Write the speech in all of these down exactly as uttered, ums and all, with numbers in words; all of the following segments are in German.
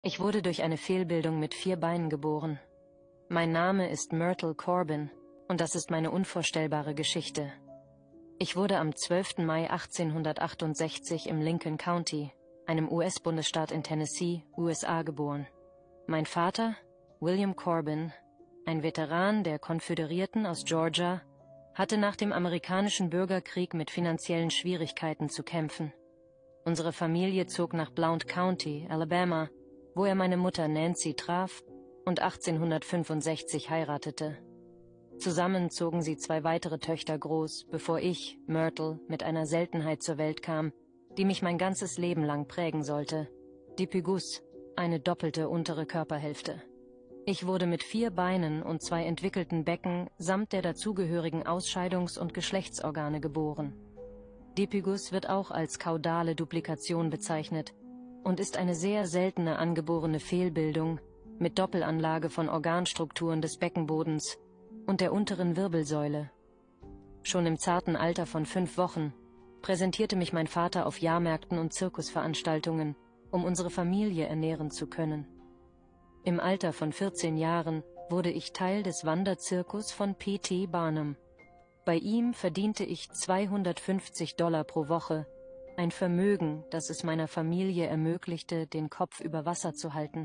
Ich wurde durch eine Fehlbildung mit vier Beinen geboren. Mein Name ist Myrtle Corbin und das ist meine unvorstellbare Geschichte. Ich wurde am zwölften Mai achtzehnhundertachtundsechzig im Lincoln County, einem U S-Bundesstaat in Tennessee, U S A, geboren. Mein Vater, William Corbin, ein Veteran der Konföderierten aus Georgia, hatte nach dem amerikanischen Bürgerkrieg mit finanziellen Schwierigkeiten zu kämpfen. Unsere Familie zog nach Blount County, Alabama, wo er meine Mutter Nancy traf und achtzehnhundertfünfundsechzig heiratete. Zusammen zogen sie zwei weitere Töchter groß, bevor ich, Myrtle, mit einer Seltenheit zur Welt kam, die mich mein ganzes Leben lang prägen sollte: Dipygus, eine doppelte untere Körperhälfte. Ich wurde mit vier Beinen und zwei entwickelten Becken samt der dazugehörigen Ausscheidungs- und Geschlechtsorgane geboren. Dipygus wird auch als kaudale Duplikation bezeichnet und ist eine sehr seltene angeborene Fehlbildung mit Doppelanlage von Organstrukturen des Beckenbodens und der unteren Wirbelsäule. Schon im zarten Alter von fünf Wochen präsentierte mich mein Vater auf Jahrmärkten und Zirkusveranstaltungen, um unsere Familie ernähren zu können. Im Alter von vierzehn Jahren wurde ich Teil des Wanderzirkus von P T Barnum. Bei ihm verdiente ich zweihundertfünfzig Dollar pro Woche, ein Vermögen, das es meiner Familie ermöglichte, den Kopf über Wasser zu halten.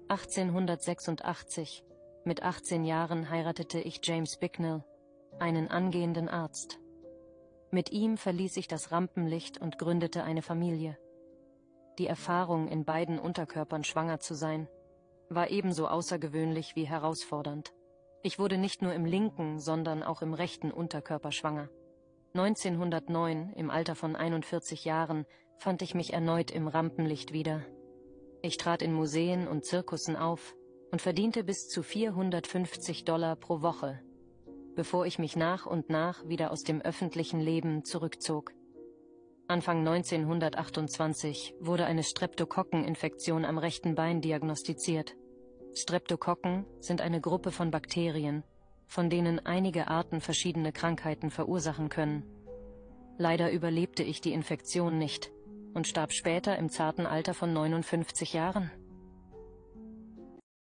achtzehnhundertsechsundachtzig, mit achtzehn Jahren heiratete ich James Bicknell, einen angehenden Arzt. Mit ihm verließ ich das Rampenlicht und gründete eine Familie. Die Erfahrung, in beiden Unterkörpern schwanger zu sein, war ebenso außergewöhnlich wie herausfordernd. Ich wurde nicht nur im linken, sondern auch im rechten Unterkörper schwanger. neunzehnhundertneun, im Alter von einundvierzig Jahren, fand ich mich erneut im Rampenlicht wieder. Ich trat in Museen und Zirkussen auf und verdiente bis zu vierhundertfünfzig Dollar pro Woche, bevor ich mich nach und nach wieder aus dem öffentlichen Leben zurückzog. Anfang neunzehnhundertachtundzwanzig wurde eine Streptokokkeninfektion am rechten Bein diagnostiziert. Streptokokken sind eine Gruppe von Bakterien, von denen einige Arten verschiedene Krankheiten verursachen können. Leider überlebte ich die Infektion nicht und starb später im zarten Alter von neunundfünfzig Jahren.